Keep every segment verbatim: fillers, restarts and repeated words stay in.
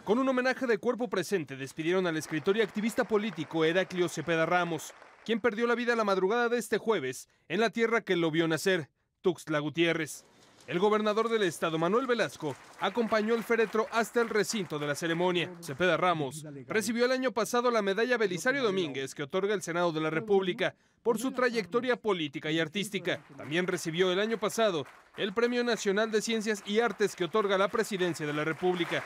Con un homenaje de cuerpo presente despidieron al escritor y activista político Heraclio Cepeda Ramos, quien perdió la vida la madrugada de este jueves en la tierra que lo vio nacer, Tuxtla Gutiérrez. El gobernador del estado, Manuel Velasco, acompañó el féretro hasta el recinto de la ceremonia. Cepeda Ramos recibió el año pasado la medalla Belisario Domínguez que otorga el Senado de la República por su trayectoria política y artística. También recibió el año pasado el Premio Nacional de Ciencias y Artes que otorga la Presidencia de la República.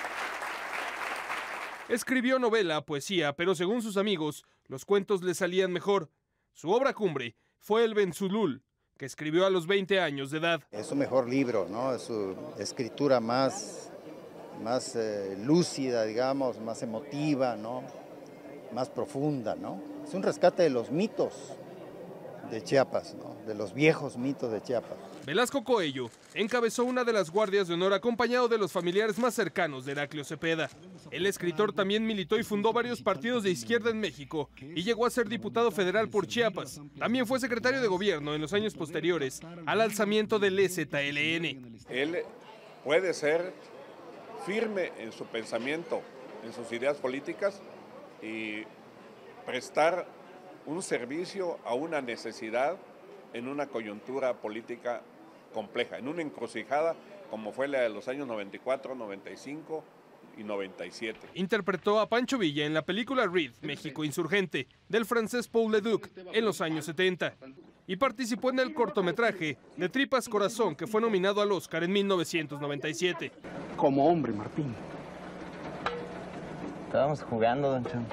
Escribió novela, poesía, pero según sus amigos, los cuentos le salían mejor. Su obra cumbre fue El Benzulul, que escribió a los veinte años de edad. Es su mejor libro, ¿no? Es su escritura más, más eh, lúcida, digamos, más emotiva, ¿no? Más profunda, ¿no? Es un rescate de los mitos de Chiapas, ¿no? De los viejos mitos de Chiapas. Velasco Coello encabezó una de las guardias de honor acompañado de los familiares más cercanos de Heraclio Cepeda. El escritor también militó y fundó varios partidos de izquierda en México y llegó a ser diputado federal por Chiapas. También fue secretario de gobierno en los años posteriores al alzamiento del E Z L N. Él puede ser firme en su pensamiento, en sus ideas políticas y prestar un servicio a una necesidad en una coyuntura política compleja, en una encrucijada como fue la de los años noventa y cuatro, noventa y cinco y noventa y siete. Interpretó a Pancho Villa en la película Reed, México Insurgente, del francés Paul Leduc, en los años setenta. Y participó en el cortometraje de Tripas Corazón, que fue nominado al Oscar en mil novecientos noventa y siete. Como hombre, Martín. Estábamos jugando, don Chon.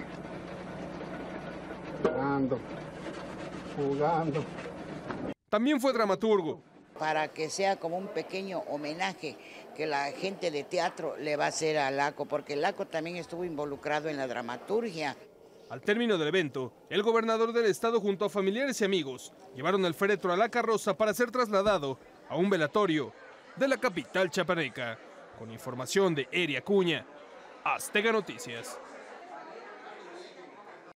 Jugando, jugando. También fue dramaturgo. Para que sea como un pequeño homenaje que la gente de teatro le va a hacer a Laco, porque Laco también estuvo involucrado en la dramaturgia. Al término del evento, el gobernador del estado junto a familiares y amigos llevaron el féretro a la carroza para ser trasladado a un velatorio de la capital chiapaneca. Con información de Eri Acuña, Azteca Noticias.